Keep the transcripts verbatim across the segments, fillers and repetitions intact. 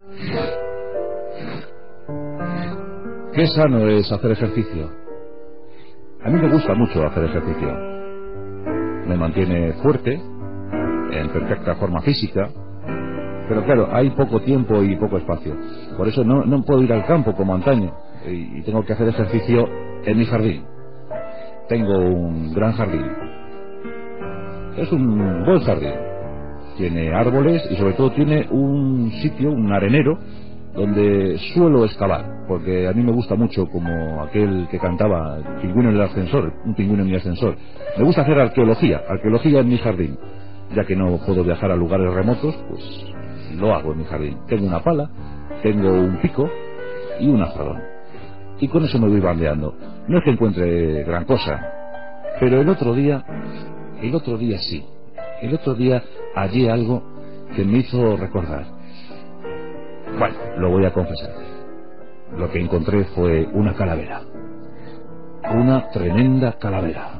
Qué sano es hacer ejercicio. A mí me gusta mucho hacer ejercicio. Me mantiene fuerte, en perfecta forma física, pero claro, hay poco tiempo y poco espacio. Por eso no, no puedo ir al campo como antaño y, y tengo que hacer ejercicio en mi jardín. Tengo un gran jardín. Es un buen jardín. Tiene árboles y sobre todo tiene un sitio, un arenero, donde suelo excavar, porque a mí me gusta mucho, como aquel que cantaba, el pingüino en el ascensor, un pingüino en mi ascensor. Me gusta hacer arqueología, arqueología en mi jardín. Ya que no puedo viajar a lugares remotos, pues lo hago en mi jardín. Tengo una pala, tengo un pico y un azadón. Y con eso me voy bandeando. No es que encuentre gran cosa, pero el otro día, el otro día sí. El otro día hallé algo que me hizo recordar. Bueno, lo voy a confesar. Lo que encontré fue una calavera. Una tremenda calavera.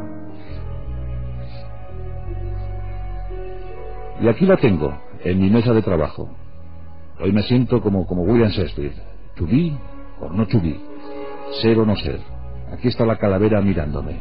Y aquí la tengo, en mi mesa de trabajo. Hoy me siento como, como William Shakespeare. To be or not to be. Ser o no ser. Aquí está la calavera mirándome.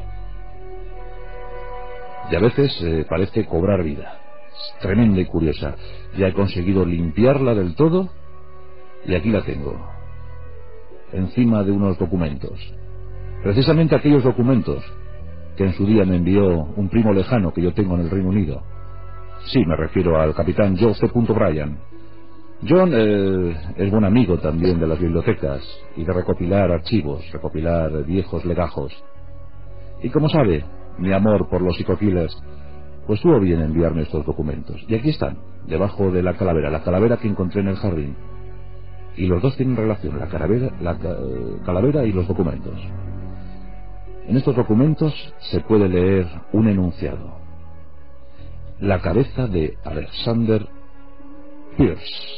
Y a veces eh, parece cobrar vida. Es tremenda y curiosa. Ya he conseguido limpiarla del todo y aquí la tengo. Encima de unos documentos. Precisamente aquellos documentos que en su día me envió un primo lejano que yo tengo en el Reino Unido. Sí, me refiero al capitán John C. Bryan. John eh, es buen amigo también de las bibliotecas y de recopilar archivos, recopilar viejos legajos. Y como sabe, mi amor por los psico-killers, pues tuvo bien enviarme estos documentos. Y aquí están, debajo de la calavera, la calavera que encontré en el jardín. Y los dos tienen relación, la calavera, la ca calavera y los documentos. En estos documentos se puede leer un enunciado. La cabeza de Alexander Pierce.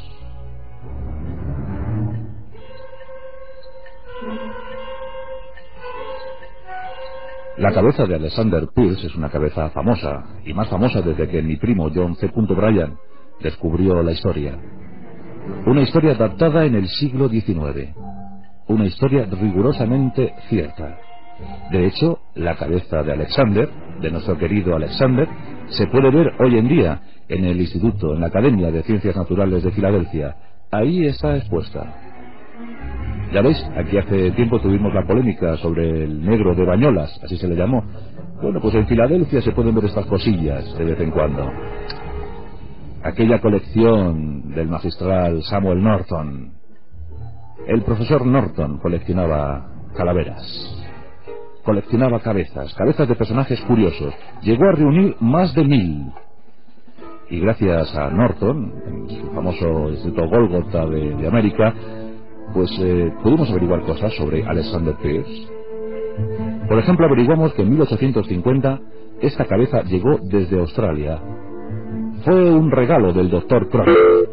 La cabeza de Alexander Pierce es una cabeza famosa, y más famosa desde que mi primo John C. Bryan descubrió la historia. Una historia datada en el siglo diecinueve. Una historia rigurosamente cierta. De hecho, la cabeza de Alexander, de nuestro querido Alexander, se puede ver hoy en día en el Instituto, en la Academia de Ciencias Naturales de Filadelfia. Ahí está expuesta. Ya veis, aquí hace tiempo tuvimos la polémica sobre el negro de Bañolas, así se le llamó. Bueno, pues en Filadelfia se pueden ver estas cosillas de vez en cuando. Aquella colección del magistral Samuel Norton. El profesor Norton coleccionaba calaveras. Coleccionaba cabezas, cabezas de personajes curiosos. Llegó a reunir más de mil. Y gracias a Norton, en su famoso Instituto Golgotha de, de América, pues eh, pudimos averiguar cosas sobre Alexander Pierce. Por ejemplo, averiguamos que en mil ochocientos cincuenta esta cabeza llegó desde Australia. Fue un regalo del doctor Crockett.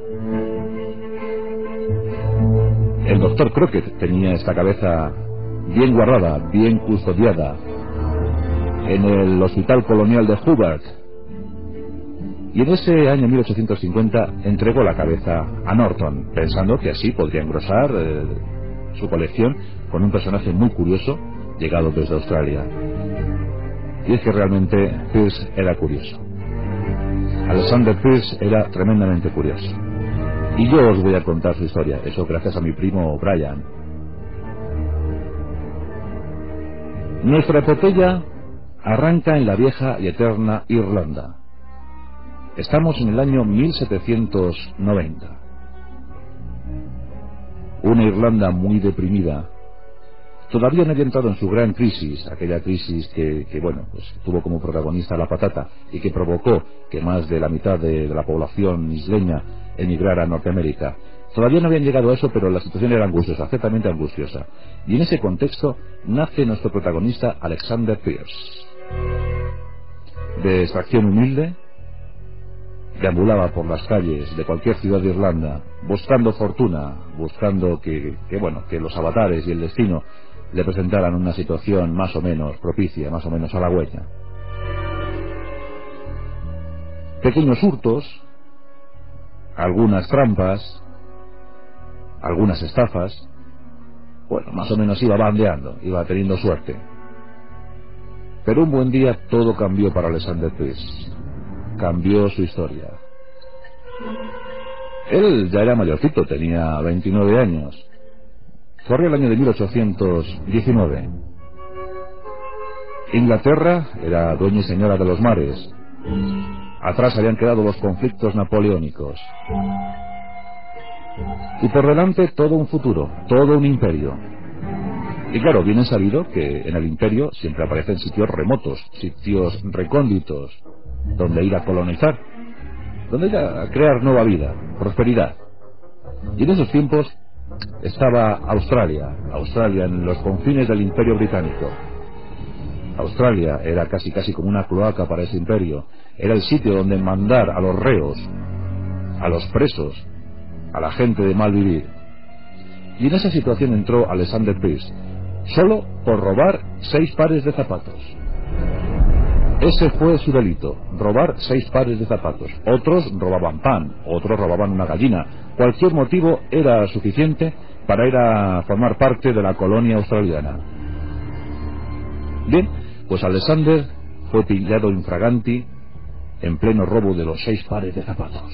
El doctor Crockett tenía esta cabeza bien guardada, bien custodiada, en el Hospital Colonial de Hobart. Y en ese año mil ochocientos cincuenta entregó la cabeza a Norton, pensando que así podría engrosar eh, su colección con un personaje muy curioso llegado desde Australia. Y es que realmente Pierce era curioso. Alexander Pierce era tremendamente curioso. Y yo os voy a contar su historia, eso gracias a mi primo Brian. Nuestra epopeya arranca en la vieja y eterna Irlanda. Estamos en el año mil setecientos noventa. Una Irlanda muy deprimida. Todavía no había entrado en su gran crisis, aquella crisis que, que bueno, pues tuvo como protagonista la patata y que provocó que más de la mitad de, de la población isleña emigrara a Norteamérica. Todavía no habían llegado a eso, pero la situación era angustiosa, ciertamente angustiosa. Y en ese contexto nace nuestro protagonista Alexander Pierce. De extracción humilde, deambulaba por las calles de cualquier ciudad de Irlanda, buscando fortuna, buscando que, que bueno, que los avatares y el destino le presentaran una situación más o menos propicia, más o menos halagüeña. Pequeños hurtos, algunas trampas, algunas estafas. Bueno, más o menos iba bandeando, iba teniendo suerte. Pero un buen día todo cambió para Alexander Pierce. Cambió su historia. Él ya era mayorcito, tenía veintinueve años. Corría el año de mil ochocientos diecinueve. Inglaterra era dueña y señora de los mares. Atrás habían quedado los conflictos napoleónicos. Y por delante todo un futuro, todo un imperio. Y claro, bien es sabido que en el imperio siempre aparecen sitios remotos, sitios recónditos, donde ir a colonizar, donde ir a crear nueva vida, prosperidad. Y en esos tiempos estaba Australia, Australia en los confines del Imperio Británico. Australia era casi casi como una cloaca para ese imperio. Era el sitio donde mandar a los reos, a los presos, a la gente de mal vivir. Y en esa situación entró Alexander Pierce, solo por robar seis pares de zapatos. Ese fue su delito, robar seis pares de zapatos. Otros robaban pan, otros robaban una gallina. Cualquier motivo era suficiente para ir a formar parte de la colonia australiana. Bien, pues Alexander fue pillado infraganti en pleno robo de los seis pares de zapatos.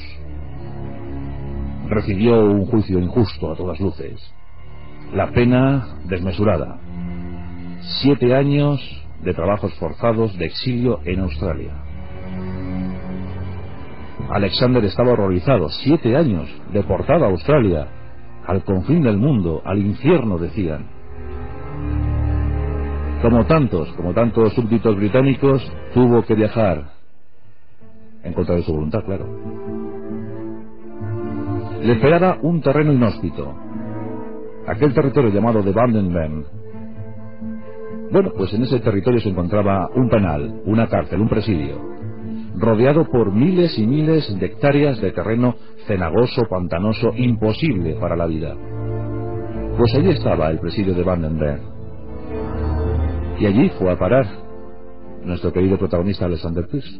Recibió un juicio injusto a todas luces. La pena desmesurada. Siete años de trabajos forzados de exilio en Australia. Alexander estaba horrorizado. Siete años deportado a Australia, al confín del mundo, al infierno, decían. Como tantos, como tantos súbditos británicos, tuvo que viajar en contra de su voluntad, claro. Le esperaba un terreno inhóspito, aquel territorio llamado de Bundaberg. Bueno, pues en ese territorio se encontraba un penal, una cárcel, un presidio, rodeado por miles y miles de hectáreas de terreno cenagoso, pantanoso, imposible para la vida. Pues allí estaba el presidio de Bundaberg. Y allí fue a parar nuestro querido protagonista Alexander Pierce.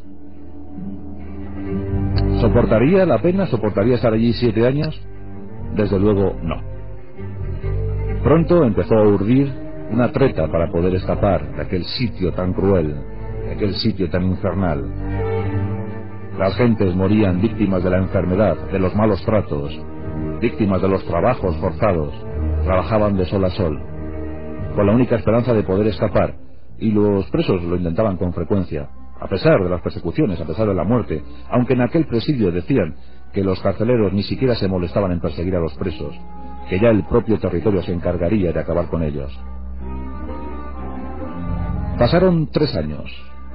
¿Soportaría la pena? ¿Soportaría estar allí siete años? Desde luego no. Pronto empezó a urdir una treta para poder escapar de aquel sitio tan cruel, de aquel sitio tan infernal. Las gentes morían víctimas de la enfermedad, de los malos tratos, víctimas de los trabajos forzados. Trabajaban de sol a sol, con la única esperanza de poder escapar, y los presos lo intentaban con frecuencia, a pesar de las persecuciones, a pesar de la muerte, aunque en aquel presidio decían que los carceleros ni siquiera se molestaban en perseguir a los presos, que ya el propio territorio se encargaría de acabar con ellos. Pasaron tres años.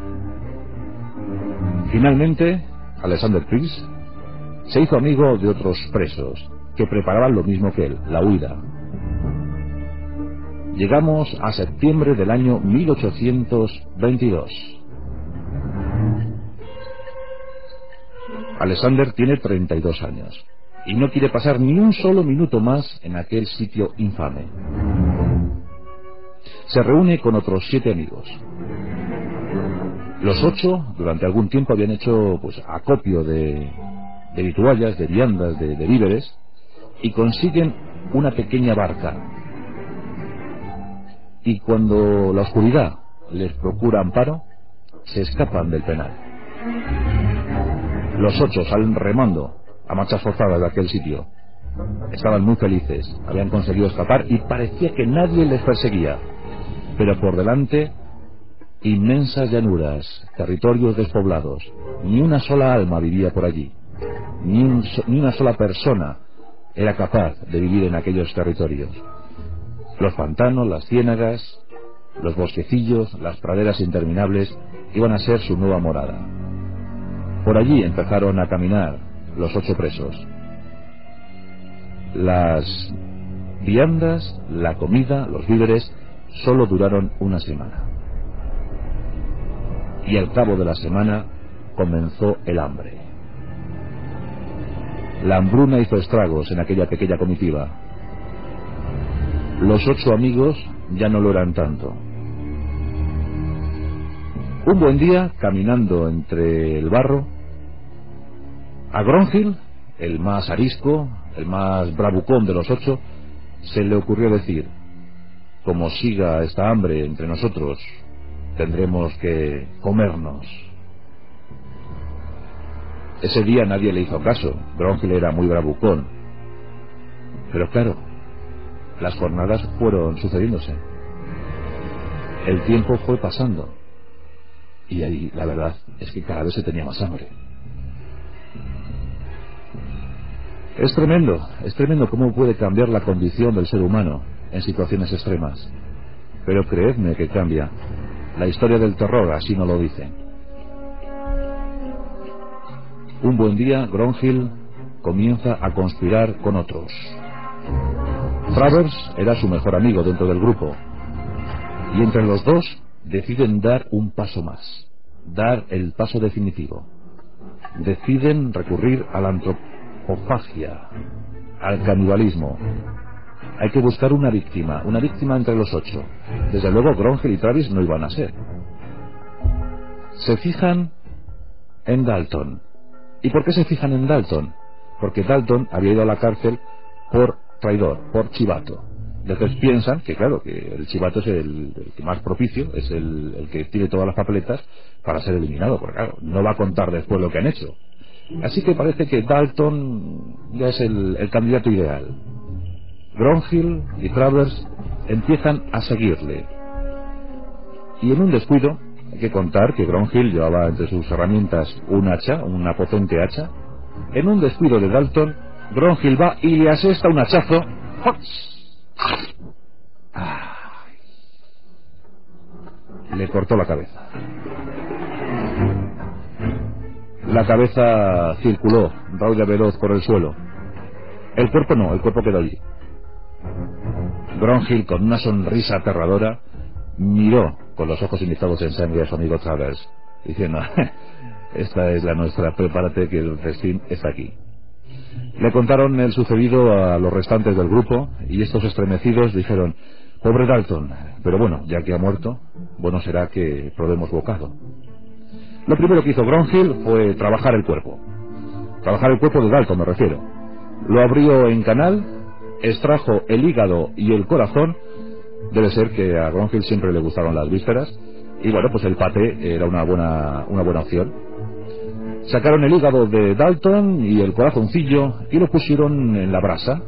Finalmente, Alexander Pierce se hizo amigo de otros presos que preparaban lo mismo que él, la huida. Llegamos a septiembre del año mil ochocientos veintidós. Alexander tiene treinta y dos años y no quiere pasar ni un solo minuto más en aquel sitio infame. Se reúne con otros siete amigos. Los ocho, durante algún tiempo, habían hecho pues acopio de, de vituallas, de viandas, de, de víveres, y consiguen una pequeña barca. Y cuando la oscuridad les procura amparo, se escapan del penal. Los ocho salen remando a marchas forzadas de aquel sitio. Estaban muy felices, habían conseguido escapar y parecía que nadie les perseguía. Pero por delante, inmensas llanuras, territorios despoblados. Ni una sola alma vivía por allí. Ni, un, ni una sola persona era capaz de vivir en aquellos territorios. Los pantanos, las ciénagas, los bosquecillos, las praderas interminables iban a ser su nueva morada. Por allí empezaron a caminar los ocho presos. Las viandas, la comida, los víveres solo duraron una semana. Y al cabo de la semana comenzó el hambre. La hambruna hizo estragos en aquella pequeña comitiva. Los ocho amigos ya no lo eran tanto. Un buen día, caminando entre el barro, a Gronhill, el más arisco, el más bravucón de los ocho, se le ocurrió decir: como siga esta hambre entre nosotros, tendremos que comernos. Ese día nadie le hizo caso. Gronhill era muy bravucón. Pero claro, las jornadas fueron sucediéndose. El tiempo fue pasando. Y ahí la verdad es que cada vez se tenía más hambre. Es tremendo, es tremendo cómo puede cambiar la condición del ser humano en situaciones extremas. Pero creedme que cambia. La historia del terror así no lo dice. Un buen día, Gronhill comienza a conspirar con otros. Travers era su mejor amigo dentro del grupo. Y entre los dos deciden dar un paso más. Dar el paso definitivo. Deciden recurrir a la antropofagia, al canibalismo. Hay que buscar una víctima, una víctima entre los ocho. Desde luego Gronhill y Travis no iban a ser. Se fijan en Dalton. ¿Y por qué se fijan en Dalton? Porque Dalton había ido a la cárcel por traidor, por chivato. Entonces piensan que claro, que el chivato es el, el que más propicio, es el, el que tiene todas las papeletas para ser eliminado, porque claro, no va a contar después lo que han hecho. Así que parece que Dalton ya es el, el candidato ideal. Gronhill y Travers empiezan a seguirle. Y en un descuido, hay que contar que Gronhill llevaba entre sus herramientas un hacha, una potente hacha. En un descuido de Dalton, Gronhill va y le asesta un hachazo. Le cortó la cabeza. La cabeza circuló, rauda veloz por el suelo. El cuerpo no, el cuerpo quedó allí. Gronhill, con una sonrisa aterradora, miró con los ojos inyectados en sangre a su amigo Travers, diciendo: esta es la nuestra, prepárate que el festín está aquí. Le contaron el sucedido a los restantes del grupo, y estos estremecidos dijeron: pobre Dalton, pero bueno, ya que ha muerto, bueno será que probemos bocado. Lo primero que hizo Gronhill fue trabajar el cuerpo. Trabajar el cuerpo de Dalton, me refiero. Lo abrió en canal, extrajo el hígado y el corazón. Debe ser que a Gronhill siempre le gustaron las vísceras, y bueno, pues el paté era una buena, una buena opción. Sacaron el hígado de Dalton y el corazoncillo y lo pusieron en la brasa.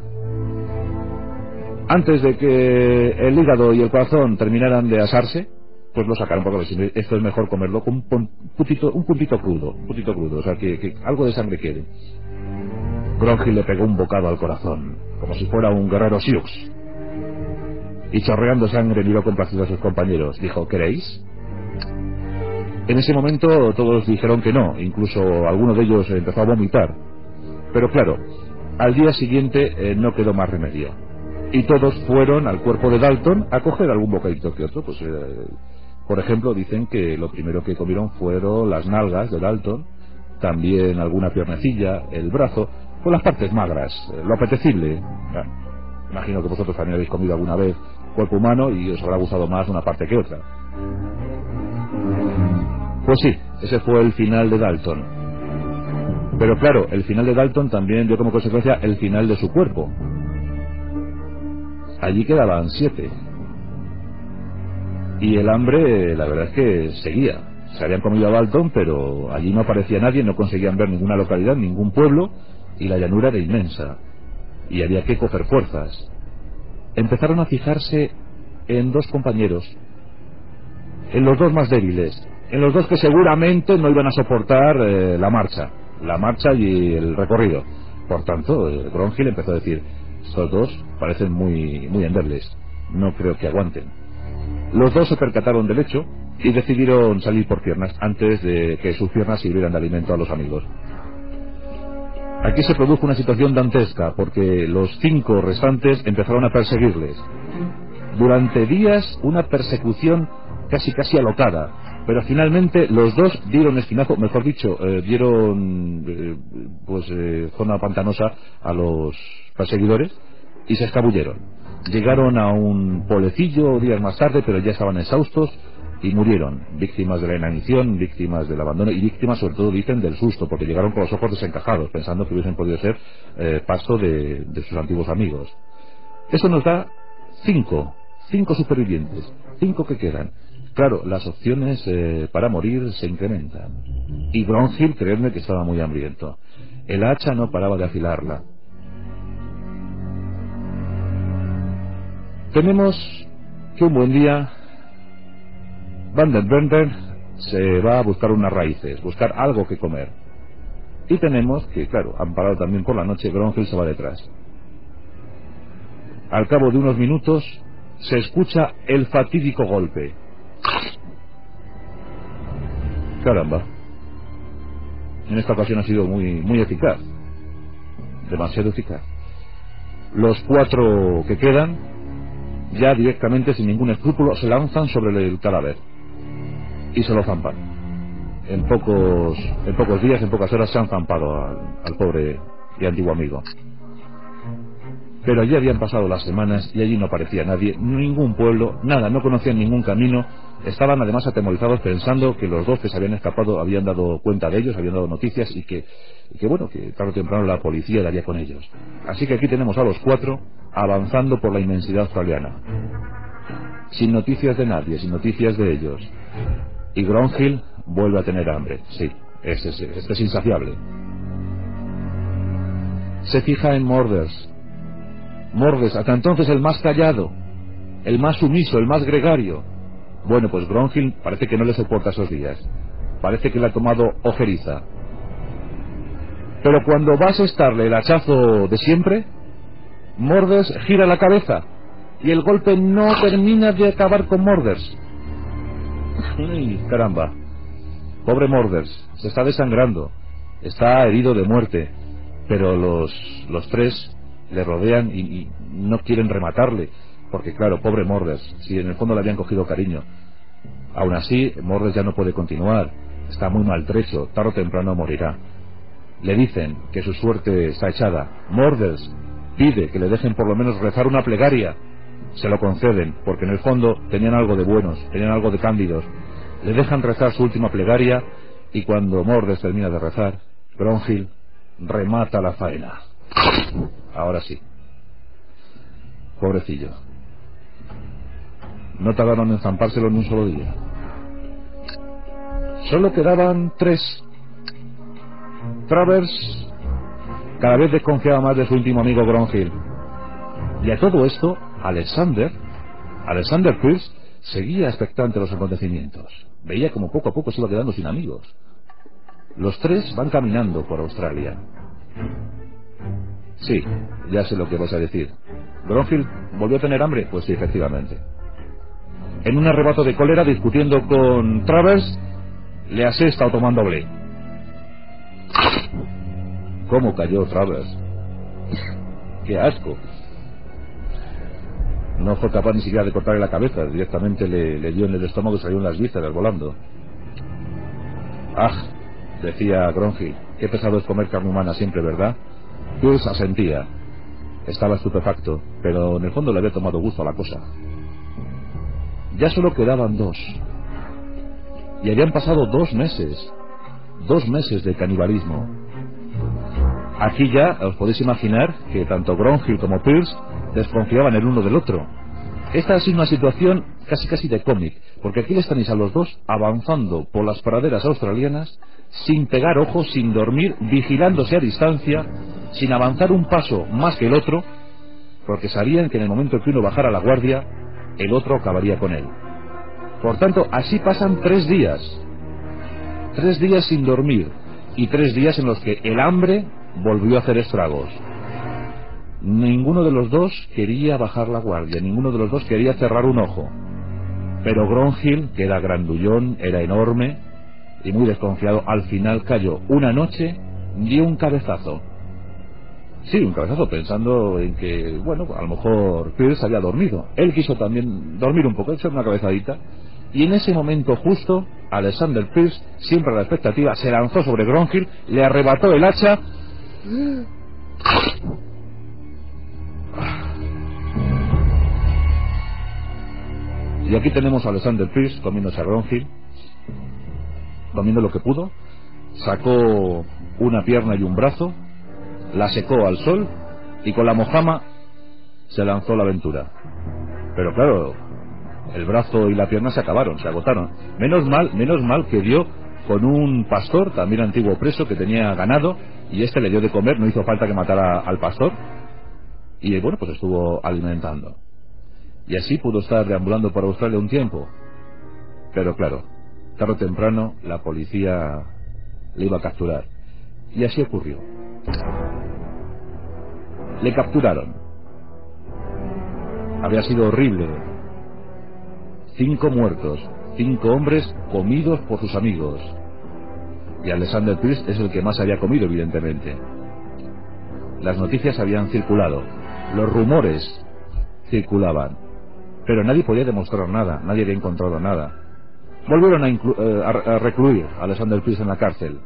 Antes de que el hígado y el corazón terminaran de asarse, pues lo sacaron, porque esto es mejor comerlo con un puntito, un puntito crudo, un puntito crudo, o sea, que, que algo de sangre quede. Gronhill le pegó un bocado al corazón, como si fuera un guerrero Sioux. Y chorreando sangre miró complacido a sus compañeros. Dijo: ¿queréis? En ese momento todos dijeron que no, incluso alguno de ellos empezó a vomitar. Pero claro, al día siguiente eh, no quedó más remedio. Y todos fueron al cuerpo de Dalton a coger algún bocadito que otro. Pues, eh, por ejemplo, dicen que lo primero que comieron fueron las nalgas de Dalton, también alguna piernecilla, el brazo, con las partes magras, eh, lo apetecible. Bueno, imagino que vosotros también habéis comido alguna vez cuerpo humano y os habrá gustado más una parte que otra. Pues sí, ese fue el final de Dalton. Pero claro, el final de Dalton también dio como consecuencia el final de su cuerpo. Allí quedaban siete. Y el hambre, la verdad es que seguía. Se habían comido a Dalton, pero allí no aparecía nadie, no conseguían ver ninguna localidad, ningún pueblo, y la llanura era inmensa. Y había que coger fuerzas. Empezaron a fijarse en dos compañeros, en los dos más débiles, en los dos que seguramente no iban a soportar eh, la marcha, la marcha y el recorrido. Por tanto, eh, Gronhill empezó a decir: estos dos parecen muy, muy endebles, no creo que aguanten. Los dos se percataron del hecho y decidieron salir por piernas antes de que sus piernas sirvieran de alimento a los amigos. Aquí se produjo una situación dantesca, porque los cinco restantes empezaron a perseguirles. Durante días, una persecución casi casi alocada, pero finalmente los dos dieron espinazo, mejor dicho, eh, dieron eh, pues eh, zona pantanosa a los perseguidores y se escabulleron. Llegaron a un pueblecillo días más tarde, pero ya estaban exhaustos y murieron, víctimas de la inanición, víctimas del abandono y víctimas sobre todo dicen del susto, porque llegaron con los ojos desencajados pensando que hubiesen podido ser eh, pasto de, de sus antiguos amigos. Eso nos da cinco cinco supervivientes, cinco que quedan. Claro, las opciones eh, para morir se incrementan y Gronhild, creedme que estaba muy hambriento. El hacha no paraba de afilarla. Tenemos que un buen día Van den Bender se va a buscar unas raíces, buscar algo que comer. Y tenemos que, claro, amparado también por la noche, Gronhild se va detrás. Al cabo de unos minutos se escucha el fatídico golpe. Caramba. En esta ocasión ha sido muy, muy eficaz. Demasiado eficaz. Los cuatro que quedan, ya directamente, sin ningún escrúpulo, se lanzan sobre el cadáver y se lo zampan. En pocos, en pocos días, en pocas horas se han zampado al, al pobre y antiguo amigo. Pero allí habían pasado las semanas y allí no aparecía nadie, ningún pueblo, nada, no conocían ningún camino. Estaban además atemorizados pensando que los dos que se habían escapado habían dado cuenta de ellos, habían dado noticias y que, y que bueno, que tarde o temprano la policía daría con ellos. Así que aquí tenemos a los cuatro avanzando por la inmensidad australiana, sin noticias de nadie, sin noticias de ellos. Y Gronhild vuelve a tener hambre, sí, es, es, es, es insaciable. Se fija en Morders. Morders, hasta entonces el más callado, el más sumiso, el más gregario. Bueno, pues Gronhild parece que no le soporta esos días. Parece que le ha tomado ojeriza. Pero cuando va a asestarle el hachazo de siempre, Morders gira la cabeza y el golpe no termina de acabar con Morders. ¡Ay, caramba! Pobre Morders, se está desangrando, está herido de muerte, pero los, los tres le rodean y, y no quieren rematarle, porque claro, pobre Morders, si en el fondo le habían cogido cariño. Aún así, Morders ya no puede continuar, está muy maltrecho, tarde o temprano morirá. Le dicen que su suerte está echada. Morders pide que le dejen por lo menos rezar una plegaria. Se lo conceden, porque en el fondo tenían algo de buenos, tenían algo de cándidos. Le dejan rezar su última plegaria y cuando Morders termina de rezar, Gronhild remata la faena. Ahora sí. Pobrecillo. No tardaron en zampárselo en un solo día. Solo quedaban tres. Travers cada vez desconfiaba más de su íntimo amigo Gronhild. Y a todo esto, Alexander, Alexander Pierce, seguía expectante de los acontecimientos. Veía como poco a poco se iba quedando sin amigos. Los tres van caminando por Australia. Sí, ya sé lo que vas a decir. ¿Gronhild volvió a tener hambre? Pues sí, efectivamente. En un arrebato de cólera, discutiendo con Travers, le asesta tomando blé. ¿Cómo cayó Travers? ¡Qué asco! No fue capaz ni siquiera de cortarle la cabeza, directamente le, le dio en el estómago y salieron las vísceras volando. ¡Ah! Decía Gronhild, qué pesado es comer carne humana siempre, ¿verdad? Pierce asentía. Estaba estupefacto, pero en el fondo le había tomado gusto a la cosa. Ya solo quedaban dos. Y habían pasado dos meses. Dos meses de canibalismo. Aquí ya os podéis imaginar que tanto Gronhild como Pierce desconfiaban el uno del otro. Esta ha sido una situación casi casi de cómic, porque aquí les tenéis a los dos avanzando por las praderas australianas, sin pegar ojos, sin dormir, vigilándose a distancia, sin avanzar un paso más que el otro, porque sabían que en el momento que uno bajara la guardia, el otro acabaría con él. Por tanto, así pasan tres días. Tres días sin dormir, y tres días en los que el hambre volvió a hacer estragos. Ninguno de los dos quería bajar la guardia, ninguno de los dos quería cerrar un ojo. Pero Gronhild, que era grandullón, era enorme y muy desconfiado, al final cayó. Una noche dio un cabezazo. Sí, un cabezazo, pensando en que, bueno, a lo mejor Pierce había dormido. Él quiso también dormir un poco, echar una cabezadita. Y en ese momento justo, Alexander Pierce, siempre a la expectativa, se lanzó sobre Gronhild, le arrebató el hacha Y aquí tenemos a Alexander Pierce comiéndose a Gronhill, comiendo lo que pudo, sacó una pierna y un brazo, la secó al sol y con la mojama se lanzó a la aventura. Pero claro, el brazo y la pierna se acabaron, se agotaron. Menos mal, menos mal que dio con un pastor, también antiguo preso, que tenía ganado, y este le dio de comer, no hizo falta que matara al pastor, y bueno, pues estuvo alimentando. Y así pudo estar deambulando por Australia un tiempo. Pero claro, tarde o temprano la policía le iba a capturar. Y así ocurrió. Le capturaron. Había sido horrible. Cinco muertos, cinco hombres comidos por sus amigos. Y Alexander Pierce es el que más había comido, evidentemente. Las noticias habían circulado, los rumores circulaban, pero nadie podía demostrar nada, nadie había encontrado nada. Volvieron a, eh, a, a recluir a Alexander Pierce en la cárcel.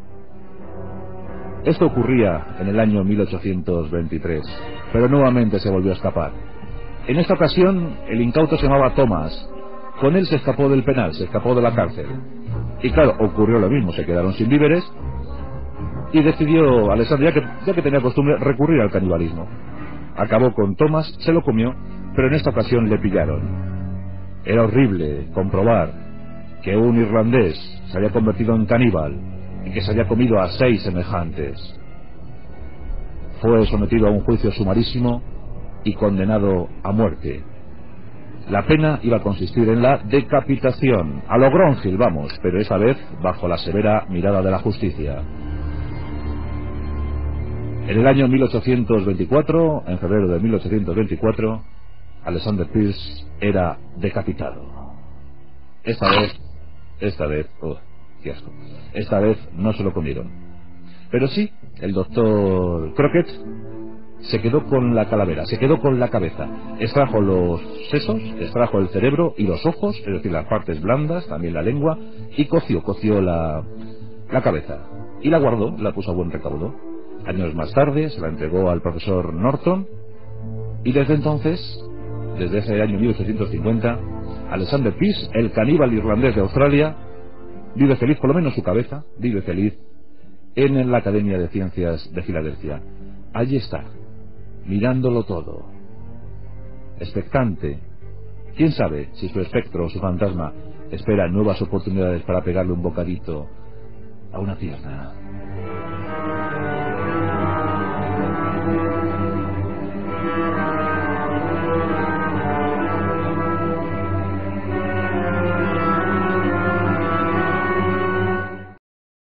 Esto ocurría en el año mil ochocientos veintitrés, pero nuevamente se volvió a escapar. En esta ocasión el incauto se llamaba Thomas. Con él se escapó del penal, se escapó de la cárcel. Y claro, ocurrió lo mismo, se quedaron sin víveres y decidió Alexander, ya que, ya que tenía costumbre, recurrir al canibalismo. Acabó con Thomas, se lo comió, pero en esta ocasión le pillaron. Era horrible comprobar que un irlandés se había convertido en caníbal y que se había comido a seis semejantes. Fue sometido a un juicio sumarísimo y condenado a muerte. La pena iba a consistir en la decapitación, a lo Gronhill, vamos, pero esa vez bajo la severa mirada de la justicia. En el año mil ochocientos veinticuatro, en febrero de mil ochocientos veinticuatro, Alexander Pierce era decapitado. Esta vez, esta vez, oh, qué asco, esta vez no se lo comieron. Pero sí, el doctor Crockett se quedó con la calavera, se quedó con la cabeza, extrajo los sesos, extrajo el cerebro y los ojos, es decir, las partes blandas, también la lengua, y coció, coció la, la cabeza, y la guardó, la puso a buen recaudo. Años más tarde se la entregó al profesor Norton, y desde entonces, desde ese año mil ochocientos cincuenta, Alexander Pierce, el caníbal irlandés de Australia, vive feliz, por lo menos su cabeza, vive feliz en la Academia de Ciencias de Filadelfia. Allí está, mirándolo todo, expectante. Quién sabe si su espectro o su fantasma espera nuevas oportunidades para pegarle un bocadito a una pierna.